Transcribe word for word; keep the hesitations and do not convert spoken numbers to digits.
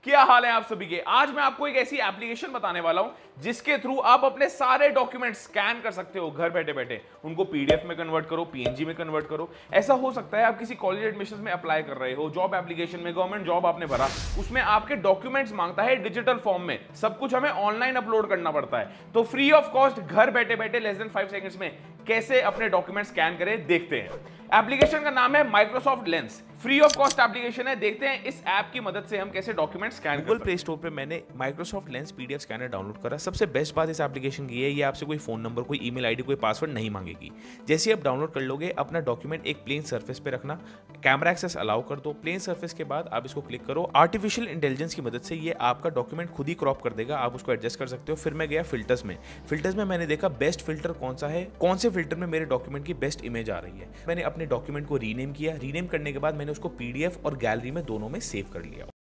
क्या हाल है आप सभी के। आज मैं आपको एक ऐसी एप्लीकेशन बताने वाला हूं जिसके थ्रू आप अपने सारे डॉक्यूमेंट स्कैन कर सकते हो घर बैठे बैठे, उनको पीडीएफ में कन्वर्ट करो, पीएनजी में कन्वर्ट करो। ऐसा हो सकता है आप किसी कॉलेज एडमिशन में अप्लाई कर रहे हो, जॉब एप्लीकेशन में गवर्नमेंट जॉब आपने भरा, उसमें आपके डॉक्यूमेंट्स मांगता है डिजिटल फॉर्म में, सब कुछ हमें ऑनलाइन अपलोड करना पड़ता है। तो फ्री ऑफ कॉस्ट घर बैठे बैठे लेस देन फाइव सेकंड्स में कैसे अपने डॉक्यूमेंट स्कैन करें देखते हैं। एप्लीकेशन का नाम है Microsoft lens, free of cost application है। देखते हैं इस ऐप की मदद से हम कैसे document scan Google play store पे मैंने Microsoft lens PDF scanner download करा। सबसे बेस्ट बात इस एप्लीकेशन की है, ये आपसे कोई फोन नंबर, कोई ईमेल आईडी, कोई पासवर्ड नहीं मांगेगी। जैसे आप डाउनलोड कर लोगे, अपना डॉक्यूमेंट एक प्लेन सर्फेस पे रखना, कैमरा एक्सेस अलाउ कर दो। प्लेन सर्फेस के बाद आप इसको क्लिक करो, आर्टिफिशियल इंटेलिजेंस की मदद से ये आपका डॉक्यूमेंट खुद ही क्रॉप कर देगा, आप उसको एडजस्ट कर सकते हो। फिर मैं गया फिल्टर्स में, फिल्टर्स में मैंने देखा बेस्ट फिल्टर कौन सा है, कौन से फिल्टर में मेरे डॉक्यूमेंट की बेस्ट इमेज आ रही है। मैंने अपने डॉक्यूमेंट को रीनेम किया, रीनेम करने के बाद मैंने उसको पीडीएफ और गैलरी में दोनों में सेव कर लिया।